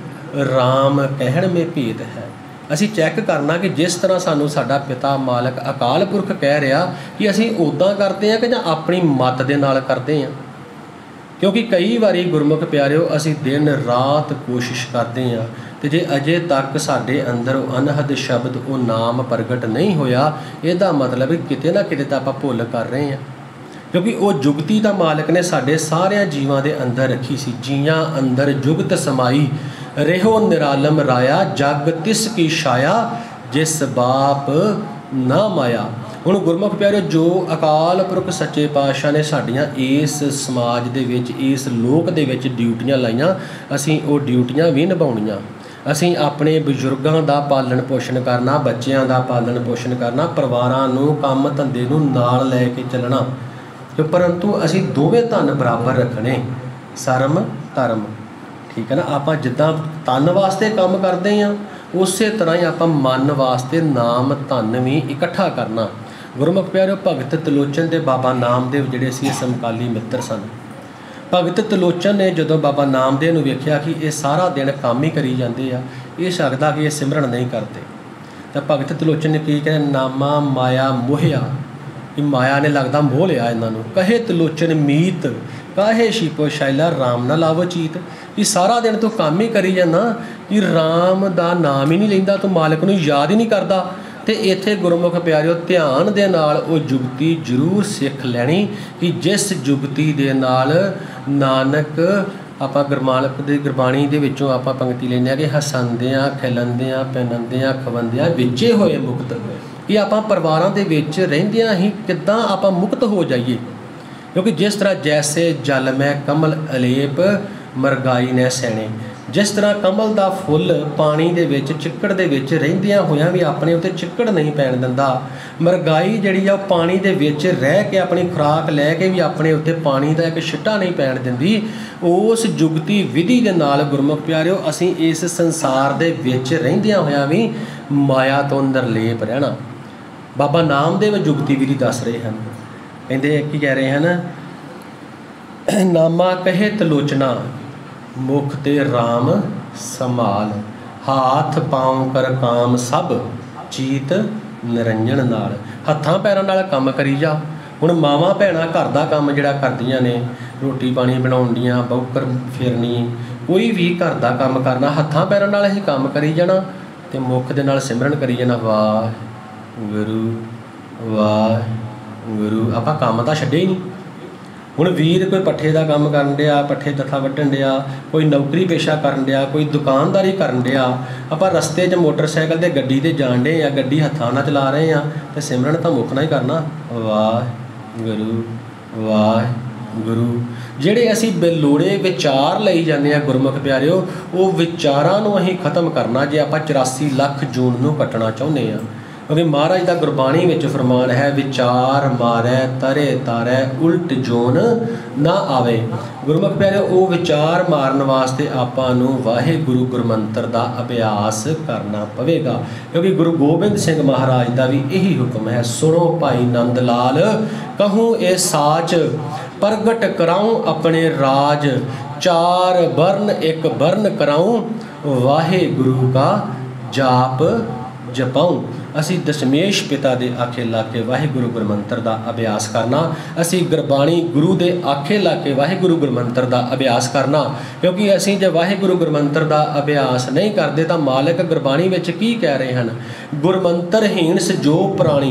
ਰਾਮ ਕਹਿਣ ਮੇ ਭੇਦ ਹੈ। ਅਸੀਂ ਚੈੱਕ ਕਰਨਾ ਕਿ ਜਿਸ ਤਰ੍ਹਾਂ ਸਾਨੂੰ ਸਾਡਾ ਪਿਤਾ ਮਾਲਕ ਅਕਾਲ ਪੁਰਖ ਕਹਿ ਰਿਹਾ, ਕਿ ਅਸੀਂ ਉੱਦਾਂ ਕਰਦੇ ਹਾਂ ਕਿ ਜਾਂ ਆਪਣੀ ਮੱਤ ਦੇ ਨਾਲ ਕਰਦੇ ਹਾਂ। ਕਿਉਂਕਿ ਕਈ ਵਾਰੀ ਗੁਰਮੁਖ ਪਿਆਰਿਓ, ਅਸੀਂ ਦਿਨ ਰਾਤ ਕੋਸ਼ਿਸ਼ ਕਰਦੇ ਹਾਂ, ਤੇ ਜੇ ਅਜੇ ਤੱਕ ਸਾਡੇ ਅੰਦਰ ਉਹ ਅਨਹਦ ਸ਼ਬਦ, ਉਹ ਨਾਮ ਪ੍ਰਗਟ ਨਹੀਂ ਹੋਇਆ, ਇਹਦਾ ਮਤਲਬ ਕਿਤੇ ਨਾ ਕਿਤੇ ਤਾਂ ਆਪਾਂ ਭੁੱਲ ਕਰ ਰਹੇ ਹਾਂ। ਕਿਉਂਕਿ ਉਹ ਜੁਗਤੀ ਤਾਂ ਮਾਲਕ ਨੇ ਸਾਡੇ ਸਾਰਿਆਂ ਜੀਵਾਂ ਦੇ ਅੰਦਰ ਰੱਖੀ ਸੀ। ਜੀਆਂ ਅੰਦਰ ਜੁਗਤ ਸਮਾਈ, ਰਹਿਓ ਨਿਰਾਲਮ ਰਾਇਆ, ਜਗ ਤਿਸ ਕੀ ਛਾਇਆ, ਜਿਸ ਬਾਪ ਨਾ ਮਾਇਆ। ਹੁਣ ਗੁਰਮੁਖ ਪਿਆਰਿਓ, ਜੋ ਅਕਾਲ ਪੁਰਖ ਸੱਚੇ ਪਾਤਸ਼ਾਹ ਨੇ ਸਾਡੀਆਂ ਇਸ ਸਮਾਜ ਦੇ ਵਿੱਚ, ਇਸ ਲੋਕ ਦੇ ਵਿੱਚ ਡਿਊਟੀਆਂ ਲਾਈਆਂ, ਅਸੀਂ ਉਹ ਡਿਊਟੀਆਂ ਵੀ ਨਿਭਾਉਣੀਆਂ। ਅਸੀਂ ਆਪਣੇ ਬਜ਼ੁਰਗਾਂ ਦਾ ਪਾਲਣ ਪੋਸ਼ਣ ਕਰਨਾ, ਬੱਚਿਆਂ ਦਾ ਪਾਲਣ ਪੋਸ਼ਣ ਕਰਨਾ, ਪਰਿਵਾਰਾਂ ਨੂੰ ਕੰਮ ਧੰਦੇ ਨੂੰ ਨਾਲ ਲੈ ਕੇ ਚੱਲਣਾ। ਤੇ ਪਰੰਤੂ ਅਸੀਂ ਦੋਵੇਂ ਧਨ ਬਰਾਬਰ ਰੱਖਣੇ, ਸਰਮ ਧਰਮ, ਠੀਕ ਹੈ ਨਾ। ਆਪਾਂ ਜਿੱਦਾਂ ਤਨ ਵਾਸਤੇ ਕੰਮ ਕਰਦੇ ਹਾਂ, ਉਸੇ ਤਰ੍ਹਾਂ ਹੀ ਆਪਾਂ ਮਨ ਵਾਸਤੇ ਨਾਮ ਧਨ ਵੀ ਇਕੱਠਾ ਕਰਨਾ। ਗੁਰਮੁਖ ਪਿਆਰਿਓ, ਭਗਤ ਤਿਲੋਚਨ ਤੇ ਬਾਬਾ ਨਾਮਦੇਵ ਜਿਹੜੇ ਸੀ, ਸਮਕਾਲੀ ਮਿੱਤਰ ਸਨ। ਭਗਤ ਤਿਲੋਚਨ ਨੇ ਜਦੋਂ ਬਾਬਾ ਨਾਮਦੇਵ ਨੂੰ ਵੇਖਿਆ ਕਿ ਇਹ ਸਾਰਾ ਦਿਨ ਕੰਮ ਹੀ ਕਰੀ ਜਾਂਦੇ ਆ, ਇਹ ਸਕਦਾ ਕਿ ਇਹ ਸਿਮਰਨ ਨਹੀਂ ਕਰਦੇ, ਤਾਂ ਭਗਤ ਤਿਲੋਚਨ ਨੇ ਕੀ ਕਹਿੰਦੇ, ਨਾਮਾ ਮਾਇਆ ਮੋਹਿਆ, ਕਿ ਮਾਇਆ ਨੇ ਲੱਗਦਾ ਮੋਹ ਲਿਆ ਇਹਨਾਂ ਨੂੰ। ਕਹੇ ਤਿਲੋਚਨ ਮੀਤ ਕਾਹੇ ਸ਼ੀਪੋ ਸ਼ੈਲਾ, ਰਾਮ ਨਾ ਲਾਵੋ ਚੀਤ। ਕਿ ਸਾਰਾ ਦਿਨ ਤੂੰ ਕੰਮ ਹੀ ਕਰੀ ਜਾਂਦਾ, ਕਿ ਰਾਮ ਦਾ ਨਾਮ ਹੀ ਨਹੀਂ ਲੈਂਦਾ, ਤੂੰ ਮਾਲਕ ਨੂੰ ਯਾਦ ਹੀ ਨਹੀਂ ਕਰਦਾ। ਤੇ ਇੱਥੇ ਗੁਰਮੁਖ ਪਿਆਰਿਓ, ਧਿਆਨ ਦੇ ਨਾਲ ਉਹ ਜੁਗਤੀ ਜ਼ਰੂਰ ਸਿੱਖ ਲੈਣੀ, ਕਿ ਜਿਸ ਜੁਗਤੀ ਦੇ ਨਾਲ ਨਾਨਕ ਆਪਾਂ ਗੁਰਮਾਲਕ ਦੀ ਗੁਰਬਾਣੀ ਦੇ ਵਿੱਚੋਂ ਆਪਾਂ ਪੰਕਤੀ ਲੈਂਦੇ ਹਾਂ ਕਿ ਹਸਾਉਂਦਿਆਂ ਖਿਲਾਉਂਦਿਆਂ ਪਹਿਨਾਉਂਦਿਆਂ ਖਵਾਉਂਦਿਆਂ ਵਿੱਚੇ ਹੋਏ ਮੁਕਤ। ਕਿ ਆਪਾਂ ਪਰਿਵਾਰਾਂ ਦੇ ਵਿੱਚ ਰਹਿੰਦਿਆਂ ਹੀ ਕਿੱਦਾਂ ਆਪਾਂ ਮੁਕਤ ਹੋ ਜਾਈਏ। ਕਿਉਂਕਿ ਜਿਸ ਤਰ੍ਹਾਂ ਜੈਸੇ ਜਲ ਮੈਂ ਕਮਲ ਅਲੇਪ ਮਰਗਾਈ ਨੇ ਸੈਣੇ, ਜਿਸ ਤਰ੍ਹਾਂ ਕਮਲ ਦਾ ਫੁੱਲ ਪਾਣੀ ਦੇ ਵਿੱਚ ਚਿੱਕੜ ਦੇ ਵਿੱਚ ਰਹਿੰਦਿਆਂ ਹੋਇਆਂ ਵੀ ਆਪਣੇ ਉੱਤੇ ਚਿੱਕੜ ਨਹੀਂ ਪੈਣ ਦਿੰਦਾ, ਮਰਗਾਈ ਜਿਹੜੀ ਆ ਉਹ ਪਾਣੀ ਦੇ ਵਿੱਚ ਰਹਿ ਕੇ ਆਪਣੀ ਖੁਰਾਕ ਲੈ ਕੇ ਵੀ ਆਪਣੇ ਉੱਤੇ ਪਾਣੀ ਦਾ ਇੱਕ ਛਿੱਟਾ ਨਹੀਂ ਪੈਣ ਦਿੰਦੀ। ਉਸ ਜੁਗਤੀ ਵਿਧੀ ਦੇ ਨਾਲ ਗੁਰਮੁਖ ਪਿਆਰਿਓ ਅਸੀਂ ਇਸ ਸੰਸਾਰ ਦੇ ਵਿੱਚ ਰਹਿੰਦਿਆਂ ਹੋਇਆਂ ਵੀ ਮਾਇਆ ਤੋਂ ਨਿਰਲੇਪ ਰਹਿਣਾ। ਬਾਬਾ ਨਾਮਦੇਵ ਜੁਗਤੀ ਵਿਧੀ ਦੱਸ ਰਹੇ ਹਨ। ਕਹਿੰਦੇ ਕੀ ਕਹਿ ਰਹੇ ਹਨ, ਨਾਮਾ ਕਹੇ ਤਲੋਚਨਾ ਮੁਖ ਤੇ ਰਾਮ ਸੰਭਾਲ, ਹਾਥ ਪਾਉ ਕਰ ਕਾਮ ਸਭ ਚੀਤ ਨਿਰੰਜਨ ਨਾਲ। ਹੱਥਾਂ ਪੈਰਾਂ ਨਾਲ ਕੰਮ ਕਰੀ ਜਾ। ਹੁਣ ਮਾਵਾਂ ਭੈਣਾਂ ਘਰ ਦਾ ਕੰਮ ਜਿਹੜਾ ਕਰਦੀਆਂ ਨੇ, ਰੋਟੀ ਪਾਣੀ ਬਣਾਉਣ ਦੀਆਂ, ਬੌਕਰ ਫੇਰਨੀ, ਕੋਈ ਵੀ ਘਰ ਦਾ ਕੰਮ ਕਰਨਾ ਹੱਥਾਂ ਪੈਰਾਂ ਨਾਲ ਹੀ ਕੰਮ ਕਰੀ ਜਾਣਾ ਅਤੇ ਮੁੱਖ ਦੇ ਨਾਲ ਸਿਮਰਨ ਕਰੀ ਜਾਣਾ ਵਾਹਿਗੁਰੂ ਵਾਹਿਗੁਰੂ। ਆਪਾਂ ਕੰਮ ਤਾਂ ਛੱਡਿਆ ਹੀ ਨਹੀਂ। ਹੁਣ ਵੀਰ ਕੋਈ ਪੱਠੇ ਦਾ ਕੰਮ ਕਰਨ ਡਿਆ, ਪੱਠੇ ਤੱਥਾ ਵੱਢਣ ਡਿਆ, ਕੋਈ ਨੌਕਰੀ ਪੇਸ਼ਾ ਕਰਨ ਡਿਆ, ਕੋਈ ਦੁਕਾਨਦਾਰੀ ਕਰਨ ਡਿਆ, ਆਪਾਂ ਰਸਤੇ 'ਚ ਮੋਟਰਸਾਈਕਲ 'ਤੇ ਗੱਡੀ 'ਤੇ ਜਾਣ ਡੇ ਆ, ਗੱਡੀ ਹੱਥਾਂ ਨਾਲ ਚਲਾ ਰਹੇ ਆ ਅਤੇ ਸਿਮਰਨ ਤਾਂ ਮੁੱਖਣਾ ਹੀ ਕਰਨਾ ਵਾਹਿਗੁਰੂ ਵਾਹਿਗੁਰੂ। ਜਿਹੜੇ ਅਸੀਂ ਬੇਲੋੜੇ ਵਿਚਾਰ ਲਈ ਜਾਂਦੇ ਹਾਂ ਗੁਰਮੁਖ ਪਿਆਰਿਓ, ਉਹ ਵਿਚਾਰਾਂ ਨੂੰ ਅਸੀਂ ਖਤਮ ਕਰਨਾ ਜੇ ਆਪਾਂ ਚੁਰਾਸੀ ਲੱਖ ਜੂਨ ਨੂੰ ਕੱਟਣਾ ਚਾਹੁੰਦੇ ਹਾਂ। ਕਿਉਂਕਿ ਮਹਾਰਾਜ ਦਾ ਗੁਰਬਾਣੀ ਵਿੱਚ ਫਰਮਾਨ ਹੈ, ਵਿਚਾਰ ਮਾਰੈ ਤਰੇ ਤਾਰੈ ਉਲਟ ਜੋਨ ਨਾ ਆਵੇ। ਗੁਰਮੁਖ ਪਿਆਰਿਓ ਉਹ ਵਿਚਾਰ ਮਾਰਨ ਵਾਸਤੇ ਆਪਾਂ ਨੂੰ ਵਾਹਿਗੁਰੂ ਗੁਰਮੰਤਰ ਦਾ ਅਭਿਆਸ ਕਰਨਾ ਪਵੇਗਾ। ਕਿਉਂਕਿ ਗੁਰੂ ਗੋਬਿੰਦ ਸਿੰਘ ਮਹਾਰਾਜ ਦਾ ਵੀ ਇਹੀ ਹੁਕਮ ਹੈ, ਸੁਣੋ ਭਾਈ ਨੰਦ ਲਾਲ ਕਹੂੰ ਇਹ ਸਾਚ, ਪ੍ਰਗਟ ਕਰਾਉਂ ਆਪਣੇ ਰਾਜ, ਚਾਰ ਬਰਨ ਇੱਕ ਬਰਨ ਕਰਾਉਂ, ਵਾਹਿਗੁਰੂ ਕਾ ਜਾਪ ਜਪਾਉਂ। ਅਸੀਂ ਦਸ਼ਮੇਸ਼ ਪਿਤਾ ਦੇ ਆਖੇ ਲਾ ਕੇ ਵਾਹਿਗੁਰੂ ਗੁਰਮੰਤਰ ਦਾ ਅਭਿਆਸ ਕਰਨਾ। ਅਸੀਂ ਗੁਰਬਾਣੀ ਗੁਰੂ ਦੇ ਆਖੇ ਲਾ ਕੇ ਵਾਹਿਗੁਰੂ ਗੁਰਮੰਤਰ ਦਾ ਅਭਿਆਸ ਕਰਨਾ। ਕਿਉਂਕਿ ਅਸੀਂ ਜੇ ਵਾਹਿਗੁਰੂ ਗੁਰਮੰਤਰ ਦਾ ਅਭਿਆਸ ਨਹੀਂ ਕਰਦੇ ਤਾਂ ਮਾਲਕ ਗੁਰਬਾਣੀ ਵਿੱਚ ਕੀ ਕਹਿ ਰਹੇ ਹਨ, ਗੁਰਮੰਤਰ ਹੀਣਸ ਜੋ ਪ੍ਰਾਣੀ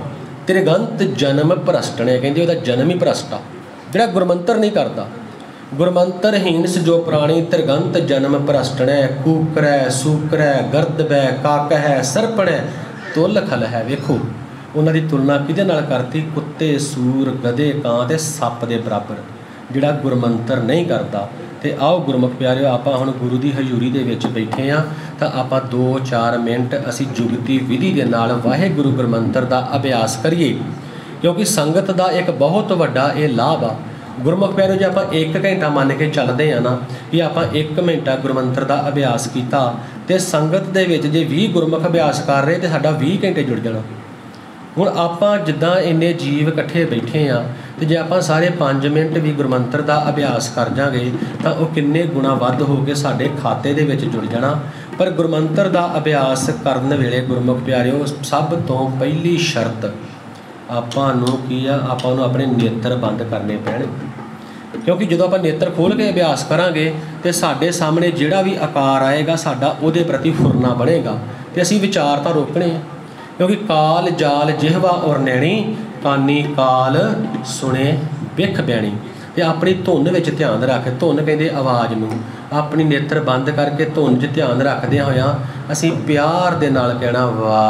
ਤ੍ਰਿਗੰਤ ਜਨਮ ਭ੍ਰਸ਼ਟਣੇ। ਕਹਿੰਦੇ ਉਹਦਾ ਜਨਮ ਹੀ ਭ੍ਰਸ਼ਟ ਆ ਜਿਹੜਾ ਗੁਰਮੰਤਰ ਨਹੀਂ ਕਰਦਾ। ਗੁਰਮੰਤਰ ਹੀਣਸ ਜੋ ਪ੍ਰਾਣੀ ਤ੍ਰਿਗੰਤ ਜਨਮ ਭ੍ਰਸ਼ਟਣੈ, ਕੂਕਰੈ ਸੂਕਰੈ ਗਰਦਬੈ ਕਾਕਹਿ ਸਰਪਣੈ ਤੁਲ ਖਲ ਹੈ। ਵੇਖੋ ਉਹਨਾਂ ਦੀ ਤੁਲਨਾ ਕਿਹਦੇ ਨਾਲ ਕਰਤੀ, ਕੁੱਤੇ ਸੂਰ ਗਧੇ ਕਾਂ ਅਤੇ ਸੱਪ ਦੇ ਬਰਾਬਰ ਜਿਹੜਾ ਗੁਰਮੰਤਰ ਨਹੀਂ ਕਰਦਾ। ਅਤੇ ਆਓ ਗੁਰਮੁਖ ਪਿਆਰਿਓ ਆਪਾਂ ਹੁਣ ਗੁਰੂ ਦੀ ਹਜ਼ੂਰੀ ਦੇ ਵਿੱਚ ਬੈਠੇ ਹਾਂ ਤਾਂ ਆਪਾਂ ਦੋ ਚਾਰ ਮਿੰਟ ਅਸੀਂ ਜੁਗਤੀ ਵਿਧੀ ਦੇ ਨਾਲ ਵਾਹਿਗੁਰੂ ਗੁਰਮੰਤਰ ਦਾ ਅਭਿਆਸ ਕਰੀਏ। ਕਿਉਂਕਿ ਸੰਗਤ ਦਾ ਇੱਕ ਬਹੁਤ ਵੱਡਾ ਇਹ ਲਾਭ ਆ। ਗੁਰਮੁਖ ਪਿਆਰਿਓ ਜੇ ਆਪਾਂ ਇੱਕ ਘੰਟਾ ਮੰਨ ਕੇ ਚੱਲਦੇ ਹਾਂ ਨਾ ਕਿ ਆਪਾਂ ਇੱਕ ਘੰਟਾ ਗੁਰਮੰਤਰ ਦਾ ਅਭਿਆਸ ਕੀਤਾ ਅਤੇ ਸੰਗਤ ਦੇ ਵਿੱਚ ਜੇ ਵੀਹ ਗੁਰਮੁਖ ਅਭਿਆਸ ਕਰ ਰਹੇ ਤਾਂ ਸਾਡਾ ਵੀਹ ਘੰਟੇ ਜੁੜ ਜਾਣਾ। ਹੁਣ ਆਪਾਂ ਜਿੱਦਾਂ ਇੰਨੇ ਜੀਵ ਇਕੱਠੇ ਬੈਠੇ ਹਾਂ ਅਤੇ ਜੇ ਆਪਾਂ ਸਾਰੇ ਪੰਜ ਮਿੰਟ ਵੀ ਗੁਰਮੰਤਰ ਦਾ ਅਭਿਆਸ ਕਰ ਜਾਂਗੇ ਤਾਂ ਉਹ ਕਿੰਨੇ ਗੁਣਾ ਵੱਧ ਹੋ ਕੇ ਸਾਡੇ ਖਾਤੇ ਦੇ ਵਿੱਚ ਜੁੜ ਜਾਣਾ। ਪਰ ਗੁਰਮੰਤਰ ਦਾ ਅਭਿਆਸ ਕਰਨ ਵੇਲੇ ਗੁਰਮੁਖ ਪਿਆਰਿਓ ਸਭ ਤੋਂ ਪਹਿਲੀ ਸ਼ਰਤ ਆਪਾਂ ਨੂੰ ਕੀ ਆ, ਆਪਾਂ ਨੂੰ ਆਪਣੇ ਨੇਤਰ ਬੰਦ ਕਰਨੇ ਪੈਣਗੇ। ਕਿਉਂਕਿ ਜਦੋਂ ਆਪਾਂ ਨੇਤਰ ਖੋਲ੍ਹ ਕੇ ਅਭਿਆਸ ਕਰਾਂਗੇ ਅਤੇ ਸਾਡੇ ਸਾਹਮਣੇ ਜਿਹੜਾ ਵੀ ਆਕਾਰ ਆਏਗਾ ਸਾਡਾ ਉਹਦੇ ਪ੍ਰਤੀ ਫੁਰਨਾ ਬਣੇਗਾ ਅਤੇ ਅਸੀਂ ਵਿਚਾਰ ਤਾਂ ਰੋਕਣੇ ਆ। ਕਿਉਂਕਿ ਕਾਲ ਜਾਲ ਜਿਹਵਾ ਔਰ ਨੈਣੀ, ਕਾਨੀ ਕਾਲ ਸੁਣੇ ਬਿਖ ਬਿਆਣੀ। ਅਤੇ ਆਪਣੀ ਧੁਨ ਵਿੱਚ ਧਿਆਨ ਰੱਖ, ਧੁਨ ਕਹਿੰਦੇ ਆਵਾਜ਼ ਨੂੰ, ਆਪਣੀ ਨੇਤਰ ਬੰਦ ਕਰਕੇ ਧੁਨ 'ਚ ਧਿਆਨ ਰੱਖਦਿਆਂ ਹੋਇਆਂ ਅਸੀਂ ਪਿਆਰ ਦੇ ਨਾਲ ਕਹਿਣਾ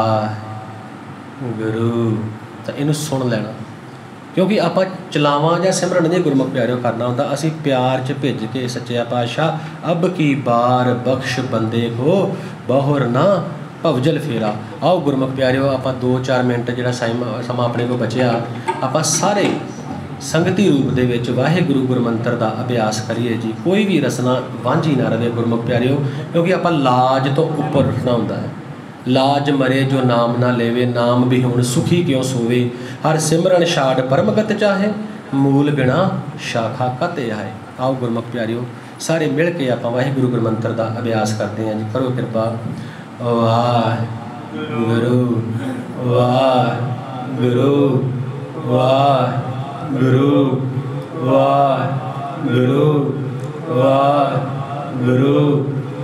ਵਾਹਿਗੁਰੂ, ਤਾਂ ਇਹਨੂੰ ਸੁਣ ਲੈਣਾ। ਕਿਉਂਕਿ ਆਪਾਂ ਚਲਾਵਾਂ ਜਾਂ ਸਿਮਰਨ ਜੇ ਗੁਰਮੁਖ ਪਿਆਰਿਓ ਕਰਨਾ ਹੁੰਦਾ, ਅਸੀਂ ਪਿਆਰ 'ਚ ਭਿੱਜ ਕੇ ਸੱਚਿਆ ਪਾਤਸ਼ਾਹ ਅਬ ਕੀ ਬਾਰ ਬਖਸ਼ ਬੰਦੇ ਕੋ ਬਹੁਰ ਨਾ ਭਵਜਲ ਫੇਰਾ। ਆਓ ਗੁਰਮੁਖ ਪਿਆਰਿਓ ਆਪਾਂ ਦੋ ਚਾਰ ਮਿੰਟ ਜਿਹੜਾ ਸਮਾਂ ਸਮਾਂ ਆਪਣੇ ਕੋਲ ਬਚਿਆ ਆਪਾਂ ਸਾਰੇ ਸੰਗਤੀ ਰੂਪ ਦੇ ਵਿੱਚ ਵਾਹਿਗੁਰੂ ਗੁਰਮੰਤਰ ਦਾ ਅਭਿਆਸ ਕਰੀਏ ਜੀ। ਕੋਈ ਵੀ ਰਸਨਾ ਵਾਂਝੀ ਨਾ ਰਹੇ ਗੁਰਮੁਖ ਪਿਆਰਿਓ, ਕਿਉਂਕਿ ਆਪਾਂ ਲਾਜ ਤੋਂ ਉੱਪਰ ਉੱਠਣਾ ਹੁੰਦਾ ਹੈ। ਲਾਜ ਮਰੇ ਜੋ ਨਾਮ ਨਾ ਲੇਵੇ, ਨਾਮ ਵੀ ਹੁਣ ਸੁਖੀ ਕਿਉਂ ਸੋਵੇ, ਹਰ ਸਿਮਰਨ ਛਾੜ ਪਰਮਗਤ ਚਾਹੇ, ਮੂਲ ਬਿਨਾ ਸ਼ਾਖਾ ਕਤੇ ਆਏ। ਆਓ ਗੁਰਮੁਖ ਪਿਆਰਿਓ ਸਾਰੇ ਮਿਲ ਕੇ ਆਪਾਂ ਵਾਹਿਗੁਰੂ ਗੁਰਮੰਤਰ ਦਾ ਅਭਿਆਸ ਕਰਦੇ ਹਾਂ ਜੀ। ਕਰੋ ਕਿਰਪਾ। ਵਾਹਿਗੁਰੂ ਵਾਹਿਗੁਰੂ ਵਾਹਿਗੁਰੂ ਵਾਹਿਗੁਰੂ ਵਾਹਿਗੁਰੂ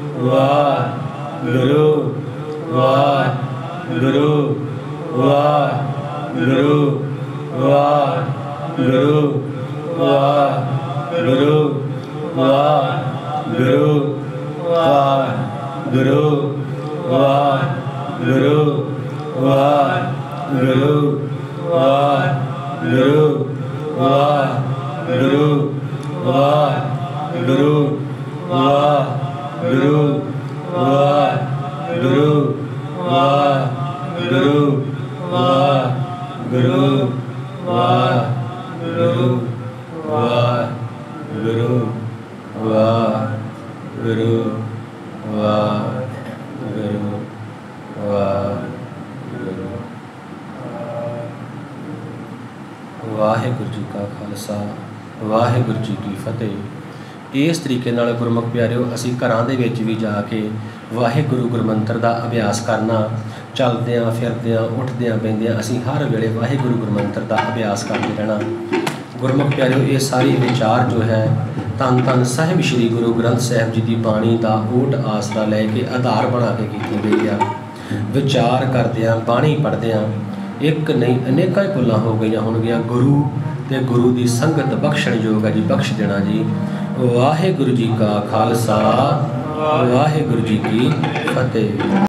ਵਾਹਿਗੁਰੂ ਵਾਹਿਗੁਰੂ ਵਾਹਿਗੁਰੂ ਵਾਹਿਗੁਰੂ ਵਾਹਿਗੁਰੂ वाहिगुरु वाहिगुरु वाहिगुरु वाहिगुरु वाहिगुरु वाहिगुरु वाहिगुरु वाहिगुरु वाहिगुरु वाहिगुरु वाहिगुरु वाहिगुरु वाहिगुरु वाहिगुरु वाहिगुरु वाहिगुरु। वाहिगुरु जी का खालसा वाहिगुरु जी की फतेह। इस तरीके नाल गुरमुख प्यारिओ असी घरां दे विच भी जाके वाहिगुरु गुरमंत्र का अभ्यास करना, चलद्या फिरद्या उठद्या पैंद्या असी हर वेले वाहिगुरु गुरमंत्र का अभ्यास करते रहना। गुरमुख प्यारिओ ये सारी विचार जो है धन धन साहिब श्री गुरु ग्रंथ साहिब जी की बाणी का ओट आसरा लैके आधार बना के की गई आ। विचार करद्या बाणी पढ़द्या एक नहीं अनेकों भुलां हो गई होणगियां। गुरु ते गुरु की संगत बख्शण योग है जी, बख्श देना जी। वाहिगुरु जी का खालसा वाहिगुरु जी की फतेह।